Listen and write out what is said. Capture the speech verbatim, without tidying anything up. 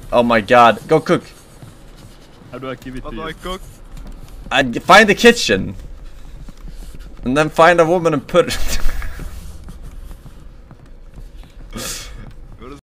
Oh my god. Go cook. How do I give it How to do you? I cook? I find the kitchen. And then find a woman and put